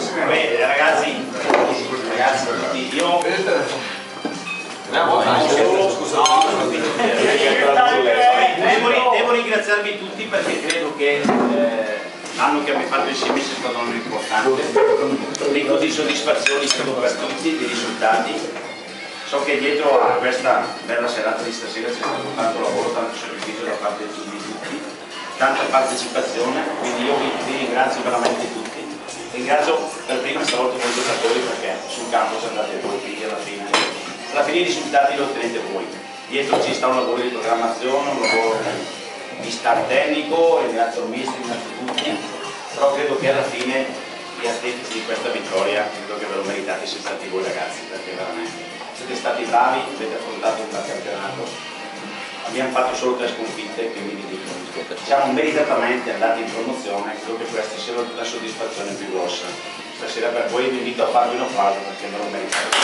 Beh, ragazzi, io devo ringraziarvi tutti perché credo che l'anno che abbiamo fatto insieme sia stato un anno importante, ricco di soddisfazioni per tutti, di risultati. So che dietro a questa bella serata di stasera c'è stato tanto lavoro, tanto sacrificio da parte di tutti, tanta partecipazione, quindi io vi ringrazio veramente tutti. Ringrazio per prima stavolta voi giocatori perché sul campo siete andati voi, quindi alla fine i risultati li ottenete voi. Dietro ci sta un lavoro di programmazione, un lavoro di staff tecnico, ringrazio il mister, ringrazio tutti, però credo che alla fine gli artefici di questa vittoria credo che ve lo meritate siete stati voi ragazzi, perché veramente siete stati bravi, avete affrontato un bel campionato, abbiamo fatto solo 3 sconfitte, quindi vi dico, siamo meritatamente andati in promozione, credo che questa sia la soddisfazione più grossa. Stasera per voi vi invito a farvi un applauso perché me lo meritate.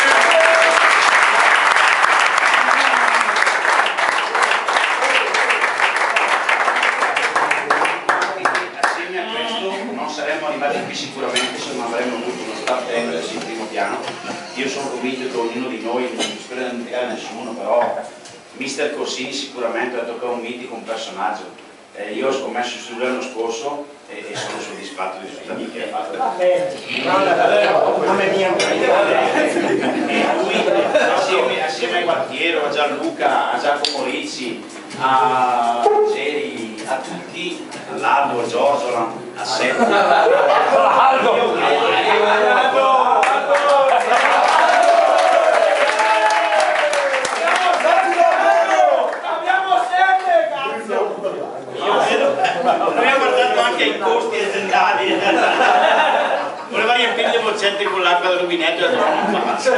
Assieme a questo non saremmo arrivati qui sicuramente se non avremmo avuto uno staff tecnico in primo piano. Io sono convinto che ognuno di noi, non spero di non dimenticare nessuno, però Mister Corsini sicuramente ha toccato un mitico, un personaggio. Io ho scommesso su lui l'anno scorso e sono soddisfatto dei risultati che ha fatto. E lui assieme a Gualtiero, a Gianluca, a Giacomo Ricci, a Geri, a tutti, a Lardo, a Giorgio, a Sette. Noi abbiamo guardato anche ai costi aziendali, voleva riempire le boccette con l'acqua del rubinetto e non faccio.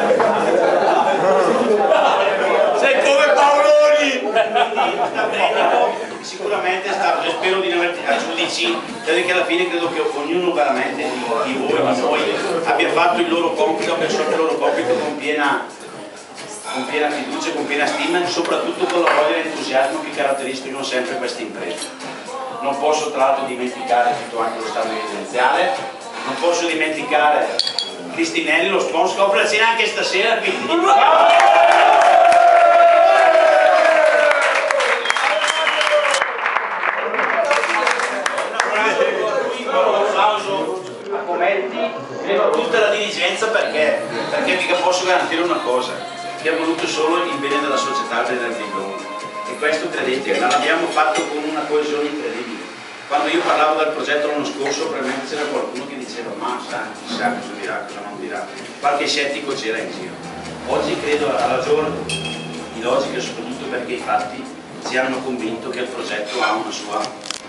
Sei come Paoloni! Sicuramente spero di non averti a giudici, perché alla fine credo che ognuno veramente di voi, di noi, abbia fatto il loro compito, abbia svolto il loro compito con piena fiducia, con piena stima e soprattutto con la voglia e l'entusiasmo che caratterizzano sempre queste imprese. Non posso tra l'altro dimenticare tutto anche lo stato evidenziale, non posso dimenticare Cristinelli, lo sponsor, che offre la cena anche stasera, quindi... Un applauso a Comenti e a tutta la dirigenza perché mica posso garantire una cosa, che ha voluto solo il bene della società del Bindone. E questo credete, l'abbiamo fatto con una coesione incredibile. Quando io parlavo del progetto l'anno scorso, probabilmente c'era qualcuno che diceva ma chissà cosa dirà, cosa non dirà. Qualche scettico c'era in giro. Oggi credo ha ragione di logica, soprattutto perché i fatti ci hanno convinto che il progetto ha una sua